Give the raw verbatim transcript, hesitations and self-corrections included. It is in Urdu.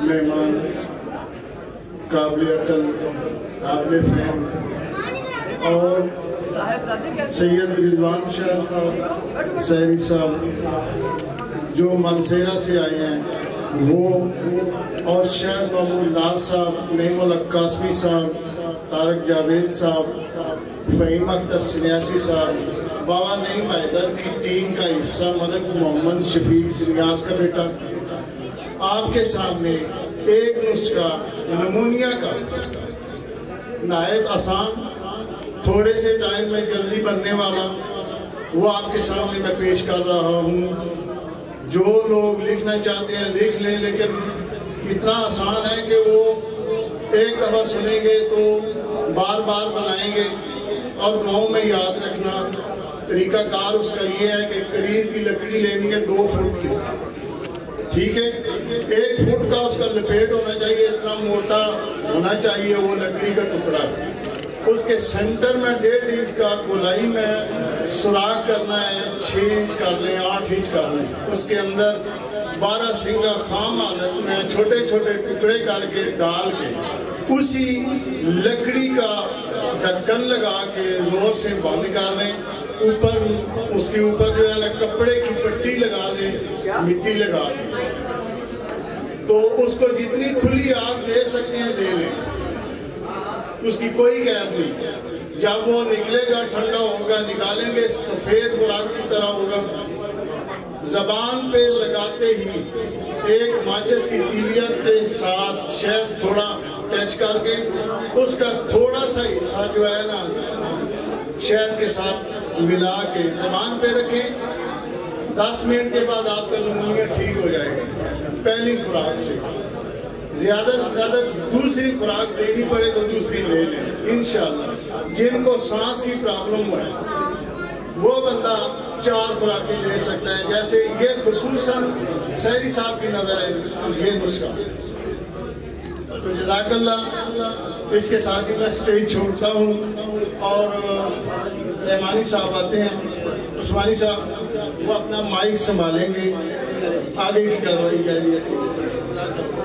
مہمان قابل عقل قابل فہم اور سید رضوان شاہ صاحب سہری صاحب جو منصیرہ سے آئے ہیں وہ، اور شاہد محمود ناز صاحب، نعیم الحق قاسمی صاحب، طارق جاوید صاحب، فہیم اختر سنیاسی صاحب، بابا نعیم حیدر کی ٹیم کا حصہ ملک محمد شفیق سنیاس کا بیٹا، آپ کے سامنے ایک نسخہ نمونیا کا نہایت آسان، تھوڑے سے ٹائم میں جلدی بننے والا، وہ آپ کے سامنے میں پیش کر رہا ہوں۔ جو لوگ لکھنا چاہتے ہیں لکھ لیں، لیکن اتنا آسان ہے کہ وہ ایک دفعہ سنیں گے تو بار بار بنائیں گے۔ اور دعاؤں میں یاد رکھنا طریقہ کار اس کا یہ ہے کہ قریب کی لکڑی لینی ہے دو فٹ کی، ٹھیک ہے؟ ایک فٹ کا اس کا لپیٹ ہونا چاہیے، اتنا موٹا ہونا چاہیے وہ لکڑی کا ٹکڑا۔ اس کے سینٹر میں ڈیڑھ انچ کا گولائی میں سوراخ کرنا ہے، چھ انچ کر لیں، آٹھ انچ کر لیں۔ اس کے اندر بارہ سنگا خام حالت میں چھوٹے چھوٹے ٹکڑے کر کے ڈال کے اسی لکڑی کا ڈھکن لگا کے زور سے بند کر لیں۔ اوپر اس کے اوپر جو ہے نا کپڑے کی پٹی لگا دیں، مٹی لگا دیں، تو اس کو جتنی کھلی آگ دے سکتے ہیں دے لیں، اس کی کوئی قید نہیں۔ جب وہ نکلے گا ٹھنڈا ہوگا، نکالیں گے سفید خوراک کی طرح ہوگا۔ زبان پہ لگاتے ہی ایک ماچس کی تیلیا کے ساتھ شہد تھوڑا ٹچ کر کے اس کا تھوڑا سا حصہ جو ہے نا شہد کے ساتھ ملا کے زبان پہ رکھیں۔ دس منٹ کے بعد آپ کا نمونیا ٹھیک ہو جائے گا پہلی خوراک سے۔ زیادہ سے زیادہ دوسری خوراک دینی پڑے تو دوسری لے لیں انشاءاللہ۔ جن کو سانس کی پرابلم ہے وہ بندہ چار خوراکیں لے سکتا ہے، جیسے یہ خصوصاً سہری صاحب کی نظر ہے یہ نسخہ۔ تو جزاک اللہ۔ اس کے ساتھ ہی میں اسٹیج چھوڑتا ہوں اور رحمانی صاحب آتے ہیں، عثمانی صاحب وہ اپنا مائک سنبھالیں گے، آگے کی کارروائی جاری ہے۔